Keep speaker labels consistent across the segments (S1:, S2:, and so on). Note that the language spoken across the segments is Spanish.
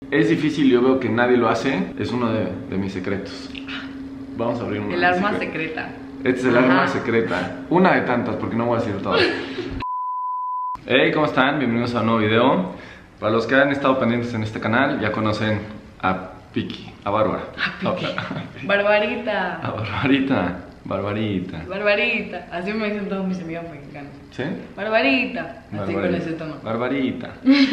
S1: Es difícil, yo veo que nadie lo hace. Es uno de mis secretos. Vamos a abrir un.
S2: El arma secreta.
S1: Este es el arma secreta. Una de tantas, porque no voy a decir todas. Hey, ¿cómo están? Bienvenidos a un nuevo video. Para los que han estado pendientes en este canal, ya conocen a Piki, a Bárbara.
S2: A Piki. Barbarita.
S1: A Barbarita. Barbarita.
S2: Barbarita. Así me dicen todos mis amigos mexicanos.
S1: ¿Sí?
S2: Barbarita. Así con ese tono.
S1: Barbarita.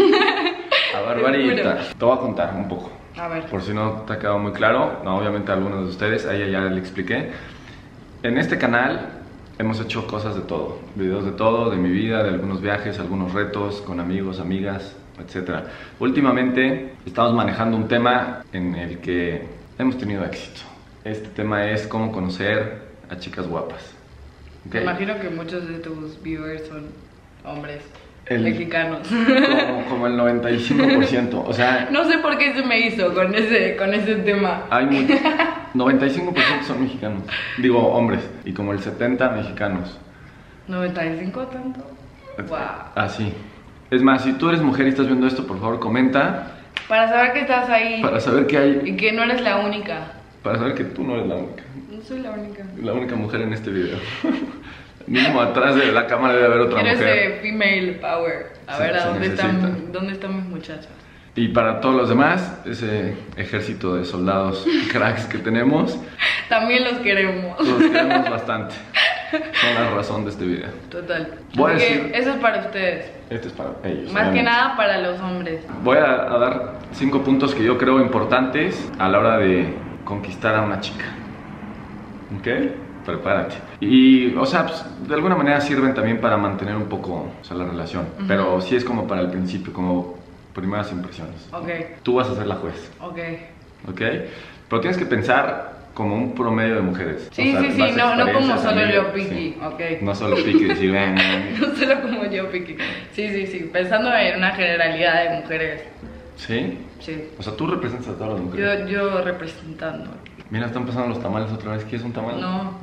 S1: A Barbarita. Te voy a contar un poco.
S2: A ver.
S1: Por si no te ha quedado muy claro. No, obviamente a algunos de ustedes, a ella ya le expliqué. En este canal hemos hecho cosas de todo. Videos de todo, de mi vida, de algunos viajes, algunos retos con amigos, amigas, etc. Últimamente estamos manejando un tema en el que hemos tenido éxito. Este tema es cómo conocer a chicas guapas.
S2: Me imagino que muchos de tus viewers son hombres mexicanos.
S1: Como el 95%. O sea,
S2: no sé por qué se me hizo con ese tema.
S1: Hay 95% son mexicanos. Digo, hombres. Y como el 70% mexicanos.
S2: ¿95 tanto? Wow.
S1: Así. Es más, si tú eres mujer y estás viendo esto, por favor comenta.
S2: Para saber que estás ahí.
S1: Para saber que hay.
S2: Y que no eres la única.
S1: Para saber que tú no eres la única.
S2: No soy la única.
S1: La única mujer en este video. Mismo atrás de la cámara debe haber otra mujer.
S2: Ese female power. A ver, ¿a dónde están mis muchachas? Y
S1: para todos los demás, ese ejército de soldados cracks que tenemos,
S2: también los queremos.
S1: Los queremos bastante. Son la razón de este video.
S2: Total.
S1: Voy a decir,
S2: eso es para ustedes.
S1: Este es para ellos.
S2: Más que nada para los hombres.
S1: Voy a dar 5 puntos que yo creo importantes a la hora de conquistar a una chica. ¿Ok? Prepárate. Y, o sea, pues, de alguna manera sirven también para mantener un poco, o sea, la relación. Pero sí es como para el principio, como primeras impresiones.
S2: Ok.
S1: Tú vas a ser la juez.
S2: Ok.
S1: Ok. Pero tienes que pensar como un promedio de mujeres.
S2: Sí, o sea, sí, no como solo yo, Piki.
S1: Sí.
S2: Ok.
S1: No solo Piki, decir,
S2: no solo como yo, Piki. Sí. Pensando en una generalidad de mujeres.
S1: ¿Sí?
S2: Sí.
S1: O sea, tú representas a todas las mujeres.
S2: Yo representando.
S1: Mira, están pasando los tamales otra vez. ¿Quieres un tamal?
S2: No.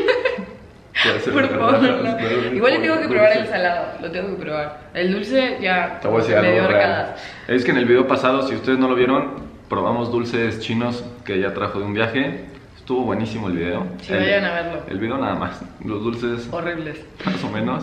S1: Por favor,
S2: no. Igual le tengo que probar el salado. Lo tengo que probar. El dulce ya
S1: te voy a decir
S2: me dio
S1: algo
S2: arcadas.
S1: Es que en el video pasado, si ustedes no lo vieron, probamos dulces chinos que ella trajo de un viaje. Estuvo buenísimo el video.
S2: Sí, vayan a verlo.
S1: El video nada más. Los dulces
S2: horribles.
S1: Más o menos.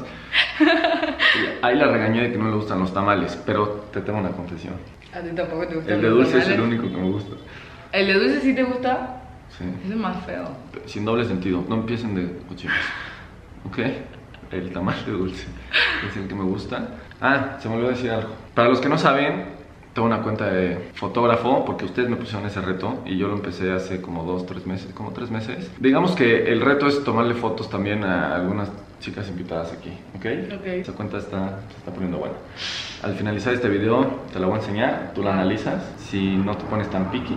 S1: Ahí la regañé de que no le gustan los tamales. Pero te tengo una confesión.
S2: ¿A ti tampoco te gustan
S1: los tamales? El de dulce es el único que me gusta.
S2: ¿El de dulce sí te gusta?
S1: Sí.
S2: Ese es más feo.
S1: Sin doble sentido. No empiecen de cochinos. ¿Ok? El tamal de dulce es el que me gusta. Ah, se me olvidó decir algo. Para los que no saben, tengo una cuenta de fotógrafo porque ustedes me pusieron ese reto y yo lo empecé hace como 2-3 meses, como 3 meses. Digamos que el reto es tomarle fotos también a algunas chicas invitadas aquí, ¿ok?
S2: Ok.
S1: Esa cuenta se está poniendo buena. Al finalizar este video te la voy a enseñar, tú la analizas. Si no te pones tan picky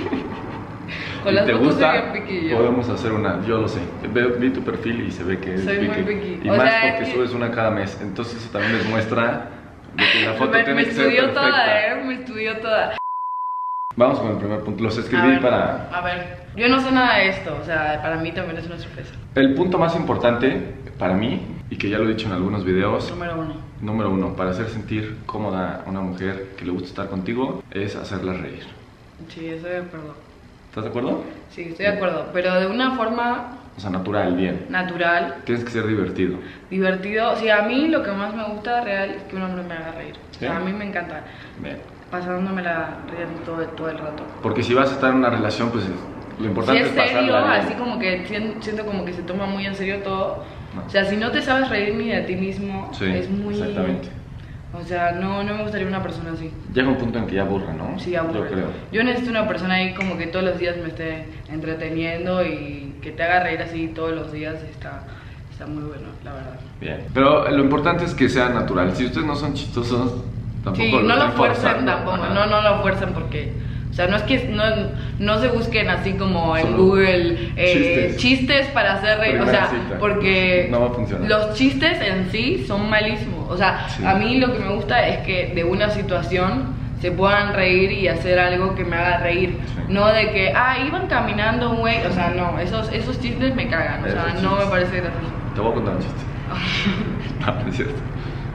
S2: con las
S1: te
S2: fotos
S1: gusta,
S2: picky
S1: podemos hacer una, yo lo sé. Vi tu perfil y se ve que es
S2: soy
S1: picky.
S2: Muy picky.
S1: Y
S2: o
S1: más
S2: sea,
S1: porque subes una cada mes. Entonces eso también les muestra de que la foto tiene que ser perfecta.
S2: Me estudió toda.
S1: Vamos con el primer punto. Los escribí para...
S2: A ver, yo no sé nada de esto. O sea, para mí también es una sorpresa.
S1: El punto más importante para mí, y que ya lo he dicho en algunos videos. Número uno, para hacer sentir cómoda a una mujer que le gusta estar contigo, es hacerla reír.
S2: Sí, estoy de acuerdo.
S1: ¿Estás de acuerdo?
S2: Sí, estoy de acuerdo, pero de una forma...
S1: O sea, natural, bien.
S2: Natural.
S1: Tienes que ser divertido.
S2: Divertido. Sí, a mí lo que más me gusta real es que un hombre me haga reír. ¿Sí? O sea, a mí me encanta.
S1: Bien.
S2: Pasándomela riendo todo el rato.
S1: Porque si vas a estar en una relación, pues lo importante es pasarla bien.
S2: Si es serio, así como que siento como que se toma muy en serio todo. No. O sea, si no te sabes reír ni de ti mismo, sí, es muy...
S1: Exactamente.
S2: O sea, no me gustaría una persona así.
S1: Llega un punto en que ya aburre, ¿no?
S2: Sí, aburre.
S1: Yo creo.
S2: Yo necesito una persona ahí como que todos los días me esté entreteniendo y que te haga reír así todos los días. Está muy bueno, la verdad.
S1: Bien. Pero lo importante es que sea natural. Si ustedes no son chistosos, tampoco
S2: sí, no lo fuercen tampoco. No lo fuercen porque... O sea, no es que no se busquen así como en Google chistes para hacer reír, o sea,
S1: cita.
S2: Porque
S1: no va a funcionar.
S2: Los chistes en sí son malísimos. O sea, sí. A mí lo que me gusta es que de una situación se puedan reír y hacer algo que me haga reír. Sí. No de que, iban caminando, güey. O sea, no, esos chistes me cagan. O sea, no me parece gracioso.
S1: Te voy a contar un chiste. No, es cierto.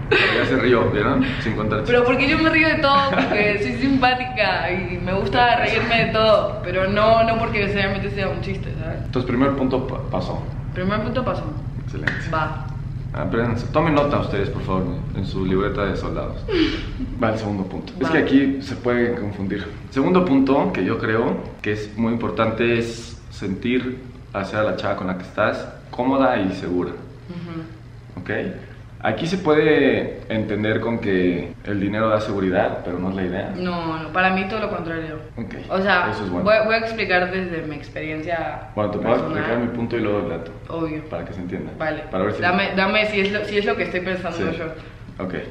S1: Ya se rió, ¿vieron? Sin contar chistes.
S2: Pero porque yo me río de todo, porque soy simpática y me gusta reírme de todo, pero no porque necesariamente sea un chiste, ¿sabes?
S1: Entonces, primer punto pasó.
S2: Primer punto pasó.
S1: Excelente.
S2: Va.
S1: Apréndanse. Tomen nota ustedes, por favor, en su libreta de soldados. Va el segundo punto. Es
S2: Va.
S1: que aquí se puede confundir. Segundo punto, que yo creo que es muy importante, es sentir hacia la chava con la que estás cómoda y segura. ¿Ok? Aquí se puede entender con que el dinero da seguridad, pero no es la idea.
S2: No, para mí todo lo contrario.
S1: Ok,
S2: O sea,
S1: eso es bueno.
S2: voy a explicar desde mi experiencia.
S1: Bueno, te puedo
S2: personal.
S1: explicar mi punto y luego el dato.
S2: Obvio.
S1: Para que se entienda.
S2: Vale.
S1: Para ver si...
S2: Dame si es lo que estoy pensando
S1: Sí.
S2: yo.
S1: Ok.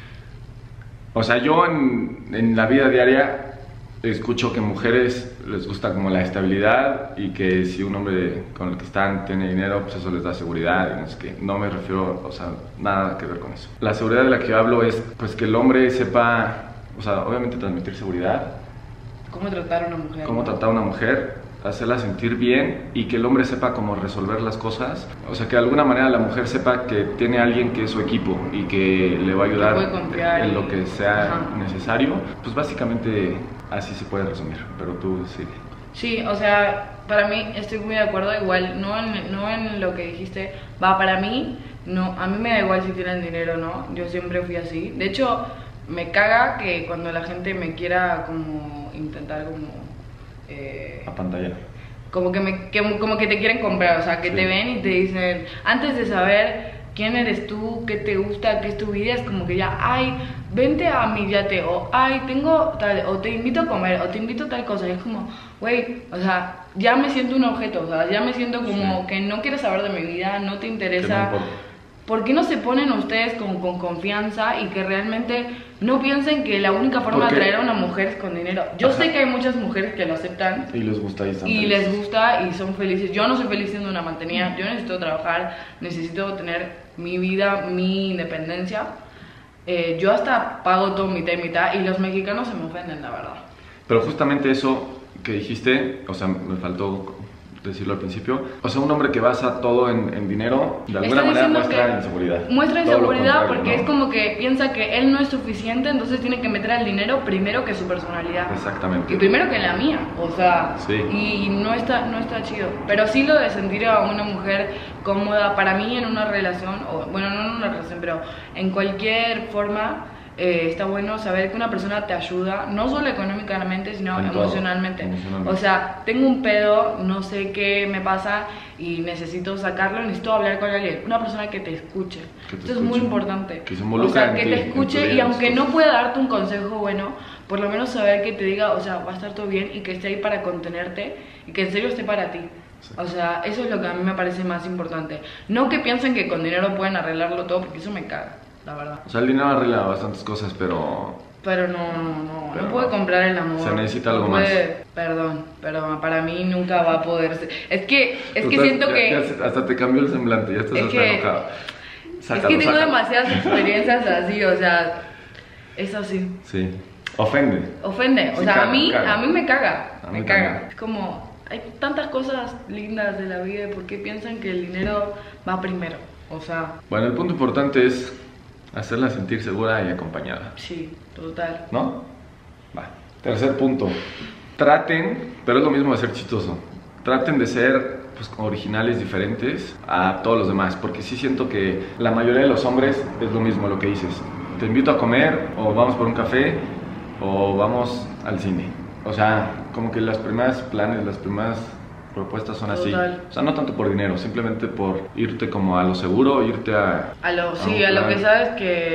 S1: O sea, yo en la vida diaria escucho que mujeres les gusta como la estabilidad y que si un hombre con el que están tiene dinero, pues eso les da seguridad y no sé qué. No me refiero, o sea, nada que ver con eso. La seguridad de la que yo hablo es pues que el hombre sepa, o sea, obviamente transmitir seguridad,
S2: ¿Cómo tratar a una mujer?
S1: cómo
S2: ¿no?
S1: tratar a una mujer, hacerla sentir bien y que el hombre sepa cómo resolver las cosas. O sea, que de alguna manera la mujer sepa que tiene alguien que es su equipo y que le va a ayudar
S2: puede confiar
S1: en
S2: y-
S1: lo que sea
S2: Ajá.
S1: necesario. Pues básicamente así se puede resumir, pero tú sí.
S2: Sí, o sea, para mí estoy muy de acuerdo, igual, no en lo que dijiste, va, para mí, no, a mí me da igual si tienen dinero o no, yo siempre fui así. De hecho, me caga que cuando la gente me quiera como intentar como...
S1: A pantalla.
S2: como que te quieren comprar, o sea, que
S1: Sí.
S2: te ven y te dicen, antes de saber quién eres tú, qué te gusta, qué es tu vida, es como que ya, ay, vente a mi yate, o ay, tengo tal, o te invito a comer, o te invito a tal cosa, y es como, güey, o sea, ya me siento un objeto, o sea, ya me siento como
S1: Sí.
S2: que no quieres saber de mi vida, no te
S1: Que no
S2: interesa.
S1: importa.
S2: ¿Por qué no se ponen ustedes con confianza y que realmente no piensen que la única forma
S1: Porque-
S2: de atraer a una mujer es con dinero? Yo
S1: Ajá.
S2: sé que hay muchas mujeres que lo aceptan,
S1: Y les gusta y están
S2: y
S1: felices.
S2: les gusta y son felices. Yo no soy feliz siendo una mantenida, yo necesito trabajar, necesito tener mi vida, mi independencia. Yo hasta pago todo mitad y mitad y los mexicanos se me ofenden, la verdad.
S1: Pero justamente eso que dijiste, o sea, me faltó decirlo al principio. O sea, un hombre que basa todo en dinero, de alguna
S2: Está
S1: manera
S2: diciendo
S1: muestra
S2: que
S1: inseguridad.
S2: Muestra
S1: Todo lo
S2: inseguridad
S1: contrario,
S2: porque
S1: ¿no?
S2: es como que piensa que él no es suficiente, entonces tiene que meter al dinero primero que su personalidad.
S1: Exactamente.
S2: Y primero que la mía, o sea,
S1: Sí.
S2: y no está chido. Pero sí lo de sentir a una mujer cómoda, para mí en una relación, o bueno, no en una relación, pero en cualquier forma, está bueno saber que una persona te ayuda, no solo económicamente, sino
S1: En todo,
S2: emocionalmente.
S1: emocionalmente.
S2: O sea, tengo un pedo, no sé qué me pasa y necesito sacarlo, necesito hablar con alguien, una persona que te escuche.
S1: Que te
S2: Esto es muy
S1: escuche.
S2: importante.
S1: Que se
S2: o
S1: involucre
S2: sea,
S1: en
S2: que
S1: ti,
S2: te
S1: en tu
S2: escuche
S1: vida,
S2: y
S1: en
S2: aunque
S1: tus
S2: no
S1: cosas.
S2: pueda darte un consejo bueno, por lo menos saber que te diga, o sea, va a estar todo bien y que esté ahí para contenerte y que en serio esté para ti.
S1: Sí.
S2: O sea, eso es lo que a mí me parece más importante. No que piensen que con dinero pueden arreglarlo todo, porque eso me caga, la verdad.
S1: O sea, el dinero arregla bastantes cosas, pero
S2: Pero no
S1: Pero
S2: puede
S1: no.
S2: comprar el amor.
S1: Se necesita
S2: No
S1: algo más.
S2: Perdón, pero para mí nunca va a poder ser. Es que
S1: Tú
S2: siento
S1: estás-
S2: que...
S1: ya hasta te cambió el semblante, ya estás
S2: Es
S1: hasta
S2: que-
S1: enojado.
S2: es
S1: Sácalo,
S2: que tengo
S1: sácalo.
S2: demasiadas experiencias así, o sea, es así.
S1: Sí. Ofende.
S2: Ofende, o
S1: Sí,
S2: sea,
S1: caga,
S2: a mí me caga,
S1: A mí
S2: me caga.
S1: también.
S2: Es como, hay tantas cosas lindas de la vida, ¿por qué piensan que el dinero va primero? O sea,
S1: Bueno, el punto importante es hacerla sentir segura y acompañada,
S2: sí, total.
S1: ¿no? Va. Tercer punto. Traten, pero es lo mismo de ser chistoso. Traten de ser pues, originales, diferentes a todos los demás, porque sí siento que la mayoría de los hombres es lo mismo lo que dices. Te invito a comer, o vamos por un café, o vamos al cine. O sea, como que las primeras planes, las primeras propuestas son así.
S2: Total.
S1: O sea, no tanto por dinero, simplemente por irte como a lo seguro, irte a...
S2: Sí,
S1: a
S2: a
S1: un
S2: lo
S1: plan.
S2: que sabes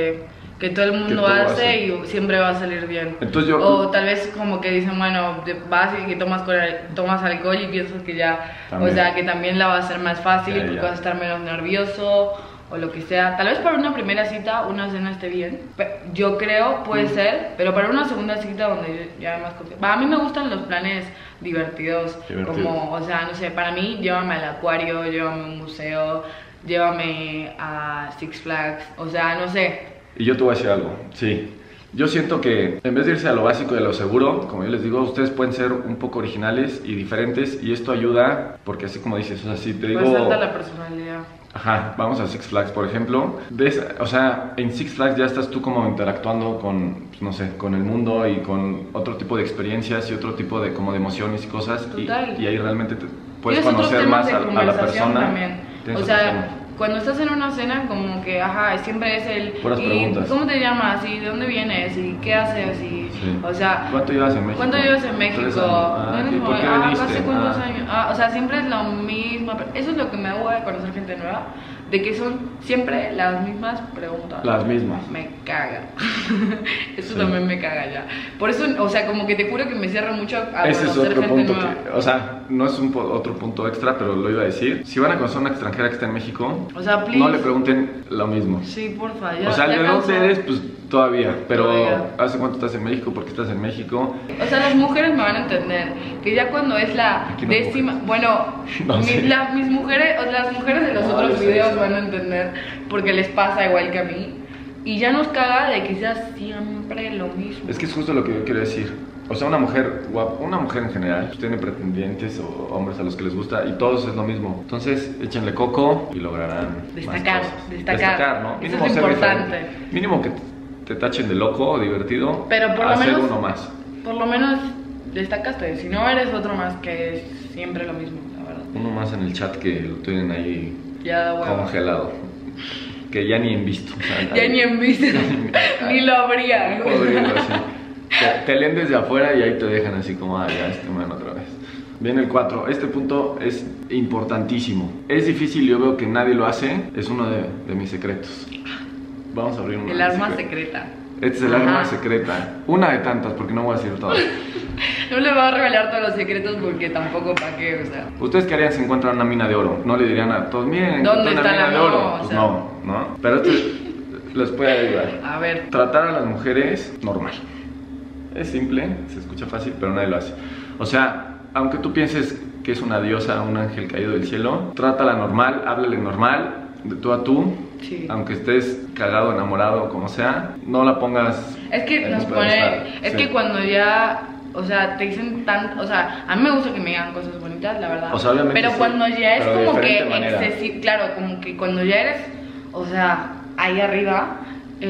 S2: que todo el mundo
S1: todo
S2: hace
S1: hace.
S2: y siempre va a salir bien.
S1: Entonces yo-
S2: O tal vez como que dicen, bueno, vas y que tomas alcohol y piensas que ya,
S1: También.
S2: o sea, que también la va a ser más fácil
S1: Ya,
S2: porque
S1: ya.
S2: vas a estar menos nervioso o lo que sea. Tal vez para una primera cita, una cena esté bien. Yo creo, puede ser, pero para una segunda cita donde ya hay más confianza. A mí me gustan los planes divertidos, como, o sea, no sé, para mí llévame al acuario, llévame a un museo, llévame a Six Flags, o sea, no sé.
S1: Y yo te voy a decir algo, sí. Yo siento que en vez de irse a lo básico y a lo seguro, como yo les digo, ustedes pueden ser un poco originales y diferentes, y esto ayuda, porque así como dices, o sea, si te digo...
S2: Pues salta la personalidad.
S1: Ajá, vamos a Six Flags, por ejemplo. O sea, en Six Flags ya estás tú como interactuando con, pues, no sé, con el mundo y con otro tipo de experiencias y otro tipo de como de emociones y cosas.
S2: Total.
S1: Y ahí realmente puedes conocer más a la persona.
S2: También. O sea, cuando estás en una cena, como que, ajá, siempre es el...
S1: Puras preguntas.
S2: ¿Cómo te llamas? ¿Y de dónde vienes? ¿Y qué haces? Y,
S1: sí.
S2: O sea...
S1: ¿Cuánto llevas en México?
S2: ¿Cuánto llevas en México?
S1: ¿Y por qué viniste?
S2: ¿Hace cuántos años? O sea, siempre es lo mismo. Eso es lo que me hago de conocer gente nueva, de que son siempre las mismas preguntas.
S1: Las mismas.
S2: Me caga. Eso también me caga ya. Por eso, o sea, como que te juro que me cierra mucho a
S1: ese
S2: conocer
S1: es otro
S2: gente
S1: punto
S2: nueva.
S1: o sea, no es otro punto extra, pero lo iba a decir. Si van a conocer a una extranjera que está en México,
S2: o sea, please,
S1: no le pregunten lo mismo.
S2: Sí, porfa, ya.
S1: O sea, ¿de dónde eres? Pues todavía. Pero
S2: Todavía.
S1: ¿hace cuánto estás en México? ¿Por qué estás en México?
S2: O sea, las mujeres me van a entender que ya cuando es la
S1: Aquí no
S2: décima, bueno,
S1: no, sí.
S2: mis mujeres, o las mujeres de los otros videos van a entender porque les pasa igual que a mí. Y ya nos caga de que sea siempre lo mismo.
S1: Es que es justo lo que yo quiero decir. O sea, una mujer guapa, una mujer en general, pues, tiene pretendientes o hombres a los que les gusta y todos es lo mismo. Entonces, échenle coco y lograrán
S2: Destacar,
S1: más cosas.
S2: destacar,
S1: ¿no?
S2: Eso
S1: Mínimo
S2: es
S1: ser
S2: importante.
S1: diferente. Mínimo que te tachen de loco o divertido,
S2: Pero por lo
S1: hacer
S2: menos,
S1: uno más.
S2: Por lo menos destacaste. Si no, eres otro más que es siempre lo mismo, la verdad.
S1: Uno más en el chat que lo tienen ahí
S2: Ya, bueno.
S1: congelado. Que ya ni en visto. O sea,
S2: Ya ni en visto, ni lo habría.
S1: Podrido, así. Te leen desde afuera y ahí te dejan así como, ya este man otra vez. Viene el 4. Este punto es importantísimo. Es difícil, yo veo que nadie lo hace. Es uno de mis secretos. Vamos a abrir uno.
S2: El arma secreta.
S1: Este es el arma secreta. Una de tantas, porque no voy a decir todas.
S2: No le voy a revelar todos los secretos porque tampoco para qué, o sea.
S1: ¿Ustedes qué harían si encuentran una mina de oro? No le dirían a todos, miren,
S2: ¿dónde
S1: encontré
S2: está
S1: una mina
S2: la
S1: de oro. Pues
S2: o sea?
S1: no. Pero este les puede ayudar.
S2: A ver.
S1: Tratar a las mujeres normal. Es simple, se escucha fácil, pero nadie lo hace. O sea, aunque tú pienses que es una diosa, un ángel caído del cielo, trátala normal, háblale normal, de tú a tú.
S2: Sí.
S1: Aunque estés cagado, enamorado o como sea, no la pongas.
S2: Es que
S1: en
S2: nos
S1: un
S2: pone.
S1: pedestal.
S2: Es
S1: Sí.
S2: que cuando ya. O sea, te dicen tanto. O sea, a mí me gusta que me digan cosas bonitas, la verdad.
S1: O sea, obviamente
S2: pero
S1: sí,
S2: cuando ya es
S1: pero de
S2: como que
S1: diferente manera.
S2: excesivo. Claro, como que cuando ya eres. O sea, ahí arriba.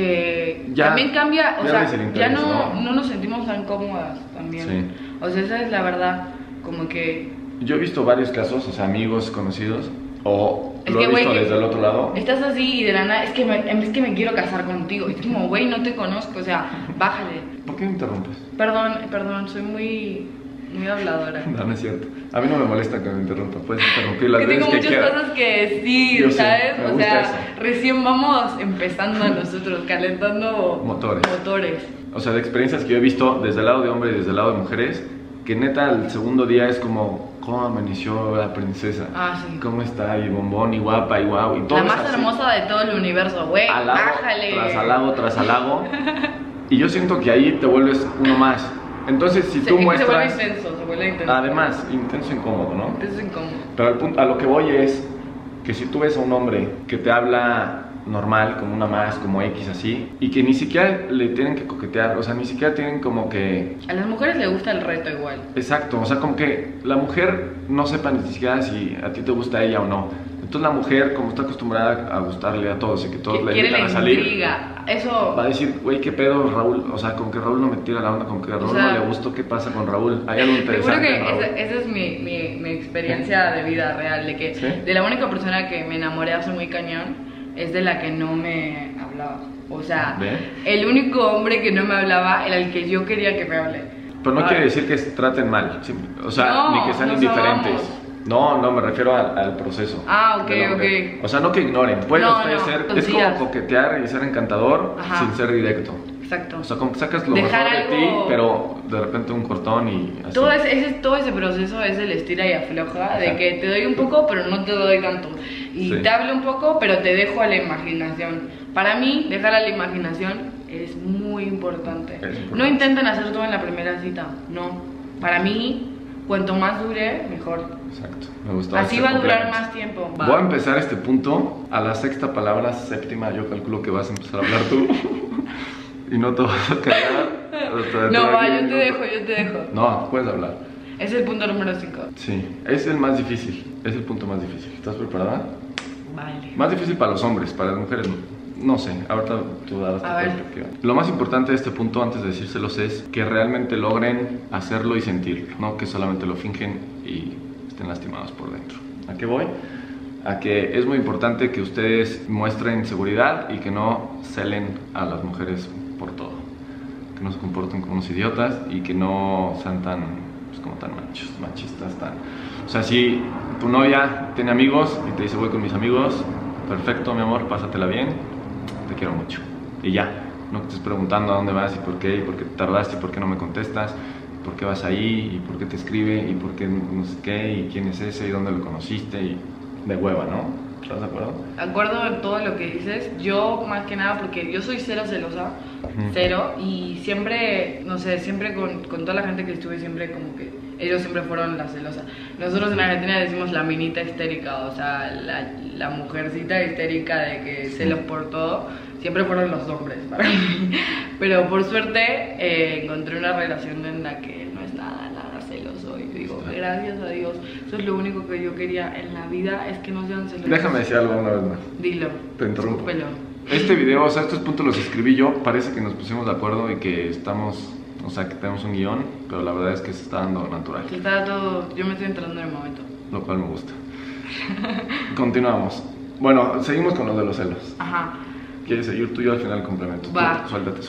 S1: Ya
S2: también cambia. O
S1: pierdes
S2: sea,
S1: el
S2: ya
S1: interés,
S2: no nos sentimos tan cómodas también.
S1: Sí.
S2: O sea, esa es la verdad. Como que.
S1: Yo he visto varios casos, o sea, amigos, conocidos, o
S2: Es
S1: lo
S2: que,
S1: he visto
S2: güey,
S1: desde el otro lado.
S2: Estás así y de la nada, es que me quiero casar contigo. Es como, güey, no te conozco, o sea, bájale.
S1: ¿Por qué me interrumpes?
S2: Perdón, soy muy habladora.
S1: No, no es cierto. A mí no me molesta que me interrumpa. Puedes interrumpir las
S2: Que
S1: veces
S2: tengo
S1: que
S2: muchas
S1: quieras.
S2: cosas que decir,
S1: Yo sé,
S2: ¿sabes?
S1: me
S2: O
S1: gusta
S2: sea,
S1: eso.
S2: recién vamos empezando nosotros, calentando
S1: Motores. O sea, de experiencias que yo he visto desde el lado de hombres y desde el lado de mujeres, que neta el segundo día es como, ¿cómo amaneció la princesa?
S2: Ah, sí.
S1: ¿Cómo está? Y bombón, y guapa, y guau. Y todo
S2: La
S1: es
S2: más
S1: así.
S2: hermosa de todo el universo, güey.
S1: Halago
S2: Bájale.
S1: tras halago. Y yo siento que ahí te vuelves uno más. Entonces, si tú
S2: Se
S1: muestras.
S2: se vuelve intenso.
S1: Además, intenso e incómodo, ¿no?
S2: Intenso incómodo.
S1: Pero a lo que voy es que si tú ves a un hombre que te habla normal, como una más, como X así, y que ni siquiera le tienen que coquetear, o sea, ni siquiera tienen como que...
S2: A las mujeres les gusta el reto igual.
S1: Exacto, o sea, como que la mujer no sepa ni siquiera si a ti te gusta ella o no. Entonces la mujer, como está acostumbrada a gustarle a todos y que todos le
S2: Quiere
S1: invitan
S2: la
S1: a salir,
S2: intriga. Eso.
S1: va a decir, güey, ¿qué pedo, Raúl? O sea, como que Raúl no me tira la onda, como que a Raúl no le gustó, ¿qué pasa con Raúl? Hay algo
S2: Seguro
S1: interesante
S2: que
S1: en Raúl.
S2: esa es mi experiencia de vida real, de que
S1: ¿Sí?
S2: de la única persona que me enamoré hace muy cañón es de la que no me hablaba. O sea,
S1: ¿Ve?
S2: el único hombre que no me hablaba era el que yo quería que me hable.
S1: Pero no
S2: Ah.
S1: quiere decir que se traten mal, o sea,
S2: No,
S1: ni que sean
S2: nos
S1: indiferentes.
S2: amamos.
S1: No, me refiero al proceso.
S2: Ah, ok,
S1: del hombre.
S2: ok.
S1: O sea, no que ignoren. Pueden
S2: No,
S1: ustedes
S2: no,
S1: ser.
S2: los
S1: Es como
S2: días.
S1: coquetear y ser encantador
S2: Ajá.
S1: sin ser directo.
S2: Exacto.
S1: O sea, como que sacas lo
S2: Dejar
S1: mejor de ti,
S2: algo-
S1: pero de repente un cortón y así.
S2: Todo ese proceso es el estira y afloja, de
S1: Ajá.
S2: que te doy un poco, pero no te doy tanto. Y
S1: Sí.
S2: te hablo un poco, pero te dejo a la imaginación. Para mí, dejar a la imaginación es muy importante.
S1: Es importante.
S2: No intenten hacer todo en la primera cita, no. Para mí, cuanto más dure, mejor.
S1: Exacto. Me gustó.
S2: Así
S1: ese
S2: va a durar
S1: complemento.
S2: más tiempo.
S1: Voy a empezar este punto a la sexta palabra, séptima, yo calculo que vas a empezar a hablar tú. y no te vas a callar.
S2: No, va, yo te dejo.
S1: No, puedes hablar.
S2: Es el punto número 5.
S1: Sí, es el más difícil, es el punto más difícil. ¿Estás preparada?
S2: Vale.
S1: Más difícil para los hombres, para las mujeres no sé, ahorita tú darás tu perspectiva. Lo más importante de este punto, antes de decírselos, es que realmente logren hacerlo y sentirlo, no que solamente lo fingen y estén lastimados por dentro. ¿A qué voy? A que es muy importante que ustedes muestren seguridad y que no celen a las mujeres por todo, que no se comporten como unos idiotas y que no sean tan, pues, como tan machistas, tan... O sea, si tu novia tiene amigos y te dice voy con mis amigos, perfecto mi amor, pásatela bien, te quiero mucho y ya, no te estés preguntando a dónde vas y por qué te tardaste y por qué no me contestas, por qué vas ahí y por qué te escribe y por qué no sé qué y quién es ese y dónde lo conociste y de hueva, ¿no? ¿Estás de acuerdo?
S2: De acuerdo en todo lo que dices. Yo más que nada porque yo soy cero celosa, cero, y siempre, no sé, siempre con toda la gente que estuve, siempre como que ellos siempre fueron la celosa. Nosotros en Argentina decimos la minita histérica, o sea, la mujercita histérica de que celos por todo, siempre fueron los hombres para mí. Pero por suerte encontré una relación en la que no es nada celoso y digo, gracias a Dios, eso es lo único que yo quería en la vida, es que no sean celosos.
S1: Déjame decir algo una vez más.
S2: Dilo.
S1: Te interrumpo.
S2: Súpelo.
S1: Este video, o sea, estos puntos los escribí yo, parece que nos pusimos de acuerdo y que estamos, o sea, que tenemos un guión, pero la verdad es que se está dando natural.
S2: Sí, está todo, yo me estoy entrando en el momento.
S1: Lo cual me gusta. Continuamos. Bueno, seguimos con lo de los celos.
S2: Ajá.
S1: ¿Quieres seguir tú y yo al final complemento?
S2: Va.
S1: Suéltate.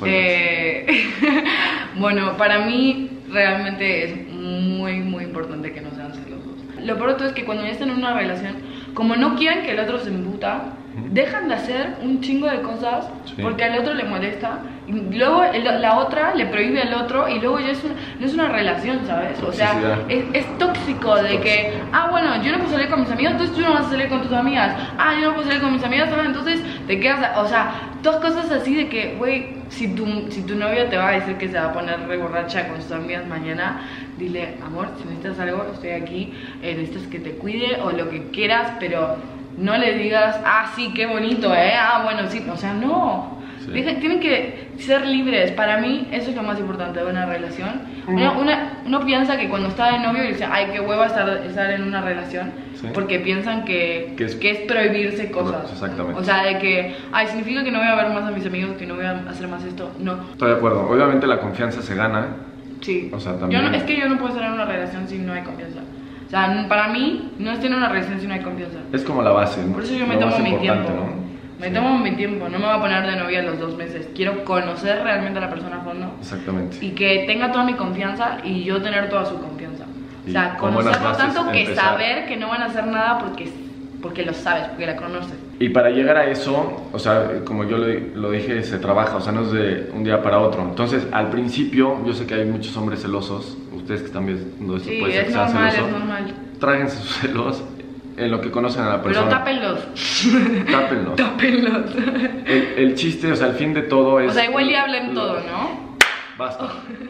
S2: Bueno, para mí realmente es muy importante que no sean celosos. Lo peor de todo es que cuando ya están en una relación, como no quieren que el otro se embuta, dejan de hacer un chingo de cosas porque al otro le molesta y luego la otra le prohíbe al otro y luego ya no es una relación, ¿sabes? O sea, es tóxico de que, bueno, yo no puedo salir con mis amigos, entonces tú no vas a salir con tus amigas. Yo no puedo salir con mis amigas, entonces te quedas, o sea, todas cosas así de que, güey, si tu novio te va a decir que se va a poner re borracha con sus amigas mañana, dile, amor, si necesitas algo, estoy aquí, necesitas que te cuide o lo que quieras, pero no le digas, sí, qué bonito, bueno, sí, o sea, no. Sí. Tienen que ser libres. Para mí eso es lo más importante de una relación. Uno piensa que cuando está de novio dice, qué hueva estar en una relación, porque piensan que es prohibirse cosas.
S1: Exactamente.
S2: O sea, de que, significa que no voy a ver más a mis amigos, que no voy a hacer más esto. No.
S1: Estoy de acuerdo. Obviamente la confianza se gana.
S2: Sí.
S1: O sea, también...
S2: es que yo no puedo estar en una relación si no hay confianza. O sea, para mí no es tener una relación si no hay confianza.
S1: Es como la base, ¿no?
S2: Por eso yo me tomo mi tiempo, ¿no? Me tomo mi tiempo, no me voy a poner de novia a los 2 meses. Quiero conocer realmente a la persona a fondo.
S1: Exactamente.
S2: Y que tenga toda mi confianza y yo tener toda su confianza. O sea, conocerlo tanto que saber que no van a hacer nada porque lo sabes, porque la conoces.
S1: Y para llegar a eso, o sea, como yo lo dije, se trabaja, o sea, no es de un día para otro. Entonces, al principio, yo sé que hay muchos hombres celosos, ustedes que están viendo esto, puede ser que sean celosos.
S2: Sí, es normal.
S1: Tráiganse sus celos en lo que conocen a la persona.
S2: Pero tápenlos.
S1: Tápenlos. El chiste, o sea, el fin de todo es...
S2: O sea, igual y hablen todo, ¿no?
S1: Basta.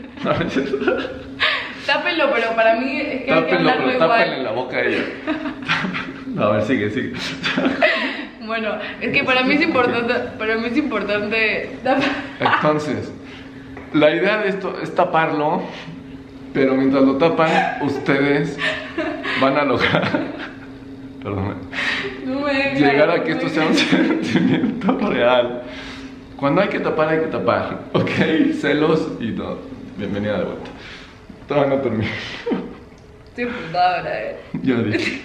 S2: Tápenlo, pero para mí es que hay que hablarlo igual.
S1: Tápenle la boca a ella. A ver, sigue.
S2: Bueno, es que para mí es importante,
S1: Entonces, la idea de esto es taparlo, pero mientras lo tapan, ustedes van a lograr, perdón, llegar a que esto sea un sentimiento real. Cuando hay que tapar, ¿ok? Celos y todo. Bienvenida de vuelta. Todavía no termino.
S2: Estoy emputada ahora,
S1: Ya dije.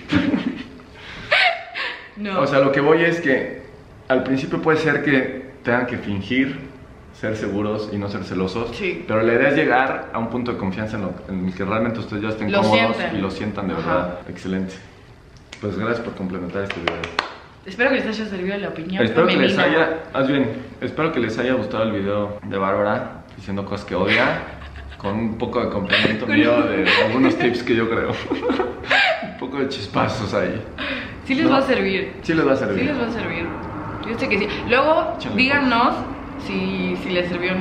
S2: No.
S1: O sea, lo que voy es que al principio puede ser que tengan que fingir ser seguros y no ser celosos, pero la idea es llegar a un punto de confianza en el que realmente ustedes ya estén cómodos y lo sientan de verdad. Excelente. Pues gracias por complementar este video.
S2: Espero que les haya servido la opinión.
S1: Espero que les haya gustado el video de Bárbara diciendo cosas que odia, con un poco de complemento mío de algunos tips que yo creo. Un poco de chispazos ahí.
S2: Sí les va a servir.
S1: Sí les va a servir.
S2: Sí les va a servir. Yo sé que sí. Luego, díganos si les sirvió o no.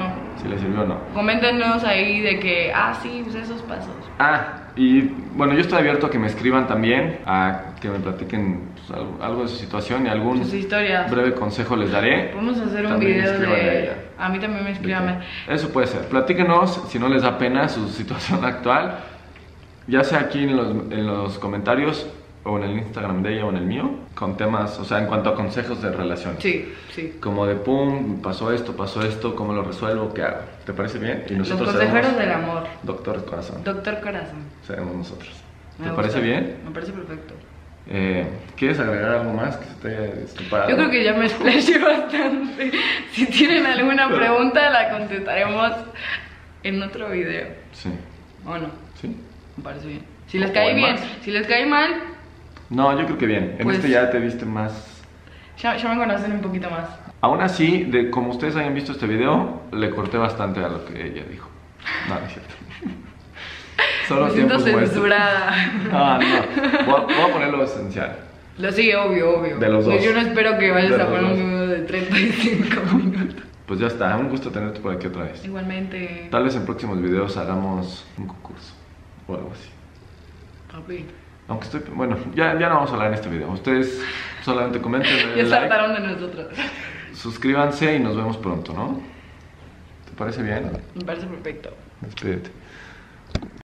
S1: si les sirvió o no.
S2: Coméntenos ahí de que, sí, pues esos pasos.
S1: Y bueno, yo estoy abierto a que me escriban también, a que me platiquen pues, algo de su situación y algún
S2: sus historias.
S1: Breve consejo les daré.
S2: Podemos hacer un
S1: También
S2: video
S1: escriban
S2: de... A mí también me escriban.
S1: Eso puede ser. Platíquenos si no les da pena su situación actual, ya sea aquí en los comentarios o en el Instagram de ella o en el mío, con temas, o sea, en cuanto a consejos de relación.
S2: Sí, sí.
S1: Como de pum, pasó esto, ¿cómo lo resuelvo? ¿Qué hago? ¿Te parece bien? Y nosotros
S2: los consejeros del amor.
S1: Doctor Corazón.
S2: Doctor Corazón.
S1: Seremos nosotros.
S2: Me
S1: ¿Te
S2: gusta.
S1: parece bien?
S2: Me parece perfecto.
S1: ¿Quieres agregar algo más que se te haya escapado?
S2: Yo creo que ya me explayé bastante. Si tienen alguna pregunta, la contestaremos en otro video.
S1: Sí.
S2: ¿O no?
S1: ¿Sí?
S2: Me parece bien. Si les cae bien, si les cae mal...
S1: No, yo creo que bien. En
S2: pues,
S1: este ya te viste más...
S2: Ya me conocen un poquito más.
S1: Aún así, como ustedes hayan visto este video, le corté bastante a lo que ella dijo. No, no es cierto. Solo
S2: me siento
S1: tiempos
S2: censurada.
S1: No. Voy a poner lo esencial.
S2: Lo sí, obvio.
S1: De los dos.
S2: Yo no espero que vayas a poner
S1: dos.
S2: un video de 35 minutos.
S1: Pues ya está, un gusto tenerte por aquí otra vez.
S2: Igualmente.
S1: Tal vez en próximos videos hagamos un concurso o algo así.
S2: Papi.
S1: Aunque bueno, ya no vamos a hablar en este video. Ustedes solamente comenten,
S2: Ya se hartaron de nosotros.
S1: suscríbanse y nos vemos pronto, ¿no? ¿Te parece bien?
S2: Me parece perfecto.
S1: Despídete.